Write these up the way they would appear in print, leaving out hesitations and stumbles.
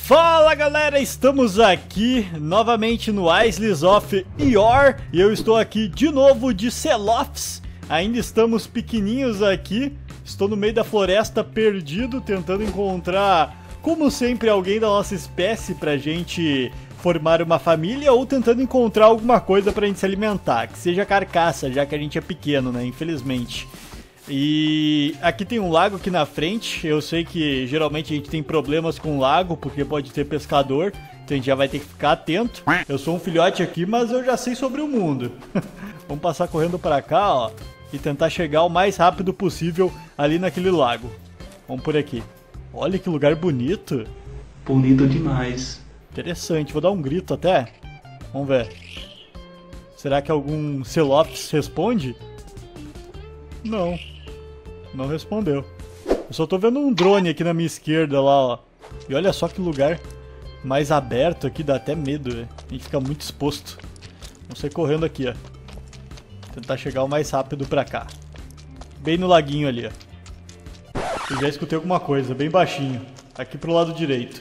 Fala galera, estamos aqui novamente no Isles of Yore e eu estou aqui de novo de Celophs. Ainda estamos pequeninhos aqui, estou no meio da floresta perdido, tentando encontrar, como sempre, alguém da nossa espécie pra gente formar uma família ou tentando encontrar alguma coisa pra gente se alimentar, que seja carcaça, já que a gente é pequeno, né, infelizmente. E aqui tem um lago aqui na frente. Eu sei que geralmente a gente tem problemas com lago, porque pode ter pescador, então a gente já vai ter que ficar atento. Eu sou um filhote aqui, mas eu já sei sobre o mundo. Vamos passar correndo pra cá, ó, e tentar chegar o mais rápido possível ali naquele lago. Vamos por aqui. Olha que lugar bonito. Bonito demais. Interessante, vou dar um grito até. Vamos ver. Será que algum Celophs responde? Não. Não respondeu. Eu só tô vendo um drone aqui na minha esquerda lá, ó. E olha só que lugar mais aberto aqui, dá até medo, velho. A gente fica muito exposto. Vamos sair correndo aqui, ó. Tentar chegar o mais rápido pra cá. Bem no laguinho ali, ó. Eu já escutei alguma coisa, bem baixinho. Aqui pro lado direito.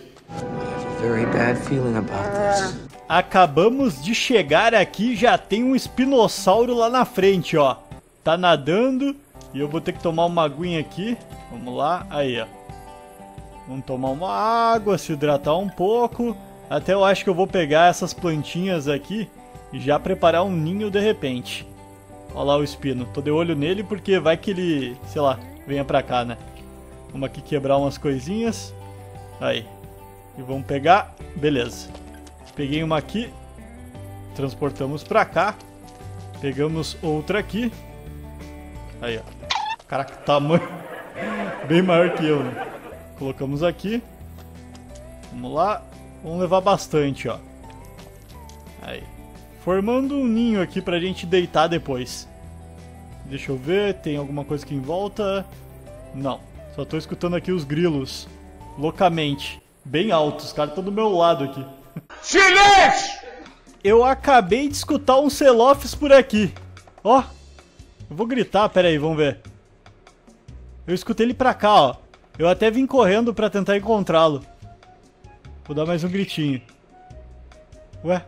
Acabamos de chegar aqui, já tem um espinossauro lá na frente, ó. Tá nadando e eu vou ter que tomar uma aguinha aqui. Vamos lá, aí ó. Vamos tomar uma água, se hidratar um pouco. Até eu acho que eu vou pegar essas plantinhas aqui e já preparar um ninho de repente. Olha lá o espino, tô de olho nele porque vai que ele, sei lá, venha pra cá, né. Vamos aqui quebrar umas coisinhas. Aí. E vamos pegar, beleza. Peguei uma aqui. Transportamos pra cá. Pegamos outra aqui. Aí, ó. Caraca, tamanho bem maior que eu, né? Colocamos aqui. Vamos lá. Vamos levar bastante, ó. Aí. Formando um ninho aqui pra gente deitar depois. Deixa eu ver. Tem alguma coisa aqui em volta? Não. Só tô escutando aqui os grilos. Loucamente. Bem altos. Os caras estão do meu lado aqui. Silêncio! Eu acabei de escutar um Celophs por aqui. Ó. Eu vou gritar, pera aí, vamos ver. Eu escutei ele pra cá, ó. Eu até vim correndo pra tentar encontrá-lo. Vou dar mais um gritinho. Ué?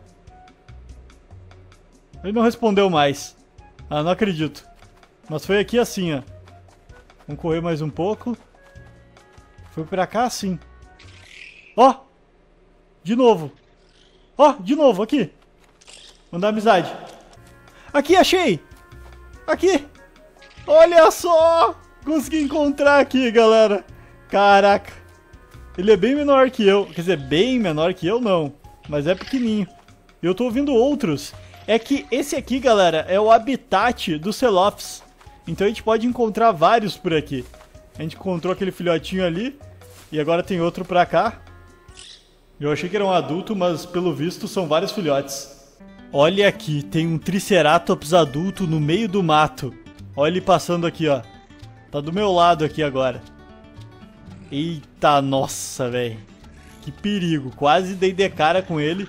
Ele não respondeu mais. Ah, não acredito. Mas foi aqui assim, ó. Vamos correr mais um pouco. Foi pra cá assim. Ó! De novo. Ó, de novo, aqui. Mandar amizade. Aqui, achei! Aqui! Olha só! Consegui encontrar aqui, galera. Caraca. Ele é bem menor que eu. Quer dizer, bem menor que eu não. Mas é pequenininho. E eu tô ouvindo outros. É que esse aqui, galera, é o habitat do Celophs. Então a gente pode encontrar vários por aqui. A gente encontrou aquele filhotinho ali. E agora tem outro pra cá. Eu achei que era um adulto, mas pelo visto são vários filhotes. Olha aqui, tem um Triceratops adulto no meio do mato. Olha ele passando aqui, ó. Tá do meu lado aqui agora. Eita, nossa, velho. Que perigo. Quase dei de cara com ele.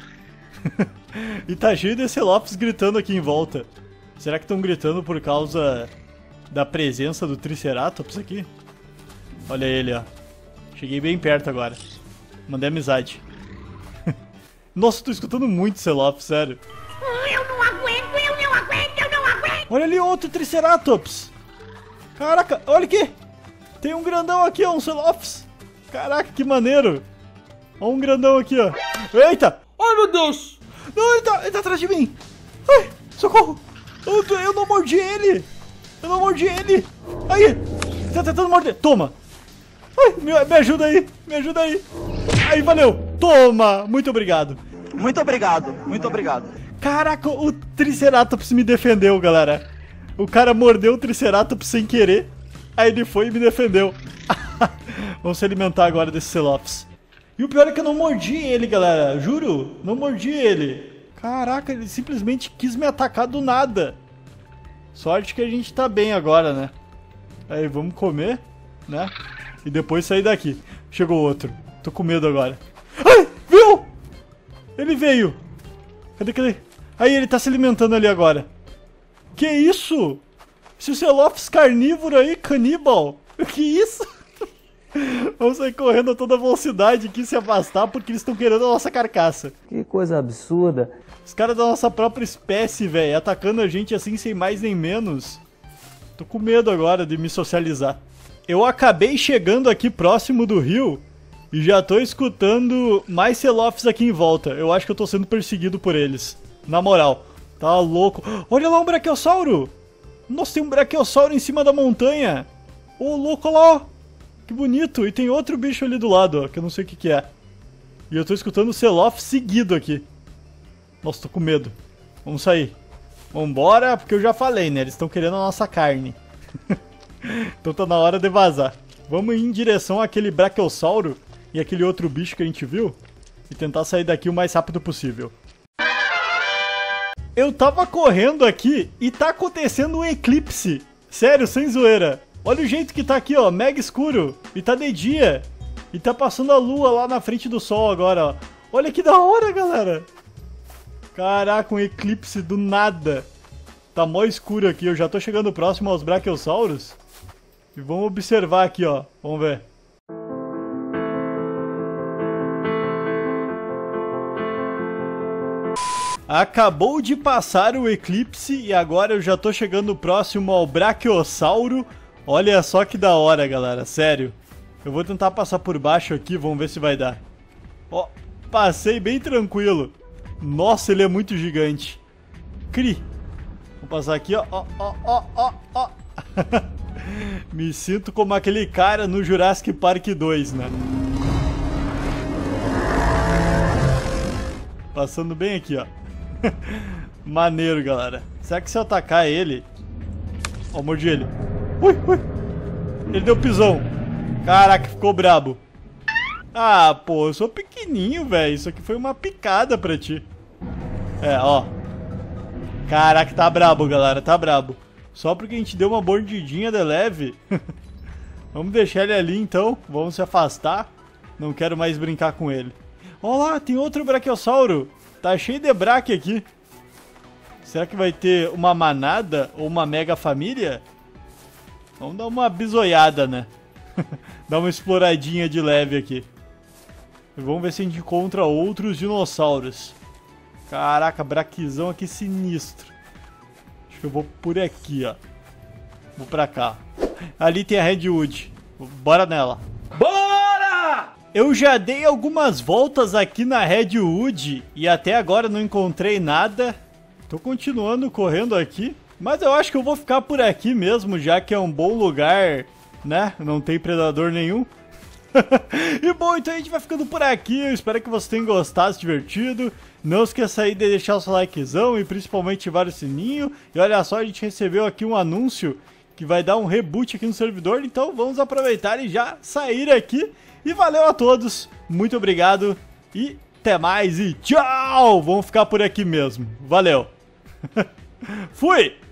E tá cheio de Celophs gritando aqui em volta. Será que estão gritando por causa da presença do Triceratops aqui? Olha ele, ó. Cheguei bem perto agora. Mandei amizade. Nossa, tô escutando muito Celophs, sério. Eu não aguento, eu não aguento, eu não aguento. Olha ali outro Triceratops. Caraca, olha aqui. Tem um grandão aqui, ó, um Celophs. Caraca, que maneiro. Olha um grandão aqui, ó. Eita. Ai, meu Deus. Não, ele tá atrás de mim. Ai, socorro. Eu não mordi ele. Eu não mordi ele. Aí, ele tá tentando morder. Toma. Ai, me ajuda aí. Me ajuda aí. Aí, valeu. Toma. Muito obrigado. Muito obrigado, muito obrigado. Caraca, o Triceratops me defendeu, galera. O cara mordeu o Triceratops sem querer. Aí ele foi e me defendeu. Vamos se alimentar agora desse Celophs. E o pior é que eu não mordi ele, galera. Juro, não mordi ele. Caraca, ele simplesmente quis me atacar do nada. Sorte que a gente tá bem agora, né? Aí, vamos comer, né? E depois sair daqui. Chegou outro. Tô com medo agora. Ai, viu? Ele veio. Cadê? Aí, ele tá se alimentando ali agora. Que isso? Esse Celophs carnívoro aí, caníbal. Que isso? Vamos sair correndo a toda velocidade aqui, se afastar, porque eles estão querendo a nossa carcaça. Que coisa absurda. Os caras da nossa própria espécie, velho, atacando a gente assim sem mais nem menos. Tô com medo agora de me socializar. Eu acabei chegando aqui próximo do rio e já tô escutando mais Selofs aqui em volta. Eu acho que eu tô sendo perseguido por eles. Na moral, tá louco. Olha lá um Brachiosauro. Nossa, tem um Brachiosauro em cima da montanha. Ô, louco, olha lá, ó. Que bonito. E tem outro bicho ali do lado, ó, que eu não sei o que é. E eu tô escutando o Selof seguido aqui. Nossa, tô com medo. Vamos sair. Vambora, porque eu já falei, né? Eles estão querendo a nossa carne. Então tá na hora de vazar. Vamos ir em direção àquele Brachiosauro e aquele outro bicho que a gente viu e tentar sair daqui o mais rápido possível. Eu tava correndo aqui e tá acontecendo um eclipse. Sério, sem zoeira. Olha o jeito que tá aqui, ó, mega escuro. E tá de dia. E tá passando a lua lá na frente do sol agora, ó. Olha que da hora, galera. Caraca, um eclipse do nada. Tá mó escuro aqui, eu já tô chegando próximo aos Brachiosauros. E vamos observar aqui, ó. Vamos ver. Acabou de passar o eclipse e agora eu já tô chegando próximo ao Brachiosauro. Olha só que da hora, galera, sério. Eu vou tentar passar por baixo aqui, vamos ver se vai dar. Ó, passei bem tranquilo. Nossa, ele é muito gigante. Cri. Vou passar aqui, ó, ó. Me sinto como aquele cara no Jurassic Park 2, né? Passando bem aqui, ó. Maneiro, galera. Será que se eu atacar ele... Ó, mordi ele. Ui. Ele deu pisão. Caraca, ficou brabo. Ah, pô, eu sou pequenininho, velho. Isso aqui foi uma picada pra ti. É, ó. Caraca, tá brabo, galera. Tá brabo. Só porque a gente deu uma mordidinha de leve. Vamos deixar ele ali, então. Vamos se afastar. Não quero mais brincar com ele. Ó lá, tem outro Brachiosauro. Tá cheio de Brach aqui. Será que vai ter uma manada ou uma mega família? Vamos dar uma bisoiada, né? Dar uma exploradinha de leve aqui. E vamos ver se a gente encontra outros dinossauros. Caraca, Brachizão aqui sinistro. Acho que eu vou por aqui, ó. Vou pra cá. Ali tem a Redwood. Bora nela. Bora! Eu já dei algumas voltas aqui na Redwood e até agora não encontrei nada. Tô continuando correndo aqui. Mas eu acho que eu vou ficar por aqui mesmo, já que é um bom lugar, né? Não tem predador nenhum. E bom, então a gente vai ficando por aqui. Eu espero que você tenha gostado, se divertido. Não esqueça aí de deixar o seu likezão e principalmente ativar o sininho. E olha só, a gente recebeu aqui um anúncio que vai dar um reboot aqui no servidor. Então vamos aproveitar e já sair aqui. E valeu a todos, muito obrigado e até mais e tchau! Vamos ficar por aqui mesmo. Valeu! Fui!